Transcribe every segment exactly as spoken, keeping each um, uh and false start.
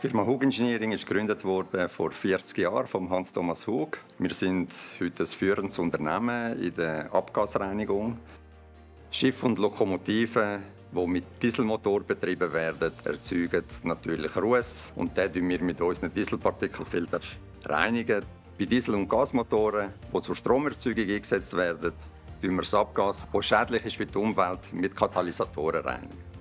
Die Firma Hug Engineering ist gegründet worden vor vierzig Jahren von Hans-Thomas Hug. Wir sind heute ein führendes Unternehmen in der Abgasreinigung. Schiffe und Lokomotiven, die mit Dieselmotor betrieben werden, erzeugen natürlich Ruß. Und den reinigen wir mit unseren Dieselpartikelfiltern reinigen. Bei Diesel- und Gasmotoren, die zur Stromerzeugung eingesetzt werden, reinigen wir das Abgas, das schädlich ist für die Umwelt, mit Katalysatoren reinigen.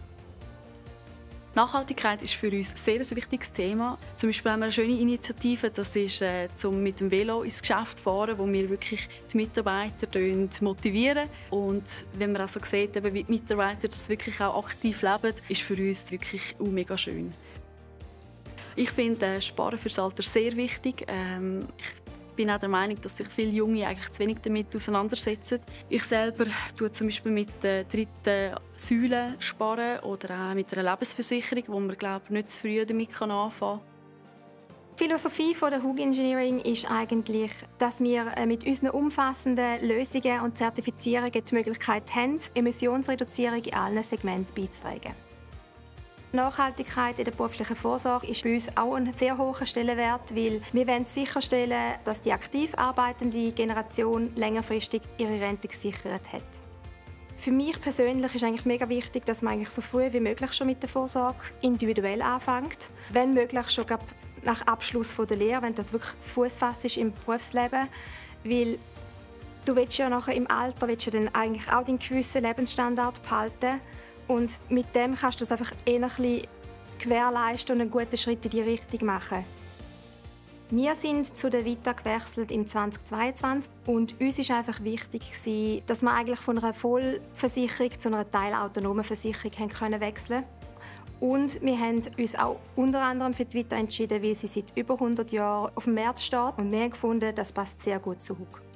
Nachhaltigkeit ist für uns ein sehr wichtiges Thema. Zum Beispiel haben wir eine schöne Initiative, das ist, äh, zum mit dem Velo ins Geschäft zu fahren, wo wir wirklich die Mitarbeiter motivieren. Und wenn man also sieht, eben, wie die Mitarbeiter das wirklich auch aktiv leben, ist für uns wirklich auch mega schön. Ich finde äh, Sparen fürs Alter sehr wichtig. Ähm, ich bin auch der Meinung, dass sich viele Junge eigentlich zu wenig damit auseinandersetzen. Ich selber tue zum Beispiel mit der dritten Säule sparen oder auch mit einer Lebensversicherung, wo man glaube ich, nicht zu früh damit anfangen kann. Die Philosophie der Hug Engineering ist eigentlich, dass wir mit unseren umfassenden Lösungen und Zertifizierungen die Möglichkeit haben, Emissionsreduzierung in allen Segmenten beizutragen. Nachhaltigkeit in der beruflichen Vorsorge ist bei uns auch ein sehr hoher Stellenwert, weil wir wollen sicherstellen, dass die aktiv arbeitende Generation längerfristig ihre Rente gesichert hat. Für mich persönlich ist eigentlich mega wichtig, dass man eigentlich so früh wie möglich schon mit der Vorsorge individuell anfängt. Wenn möglich schon nach Abschluss der Lehre, wenn das wirklich Fuß fasst ist im Berufsleben, weil du willst ja nachher im Alter willst ja dann eigentlich auch deinen gewissen Lebensstandard behalten. Und mit dem kannst du das einfach eher ein bisschen gewährleisten und einen guten Schritt in die Richtung machen. Wir sind zu der Vita gewechselt im zweitausendzweiundzwanzig und uns war einfach wichtig, dass wir eigentlich von einer Vollversicherung zu einer teilautonomen Versicherung wechseln können. Und wir haben uns auch unter anderem für die Vita entschieden, weil sie seit über hundert Jahren auf dem Markt steht und wir haben gefunden, das passt sehr gut zu Hug.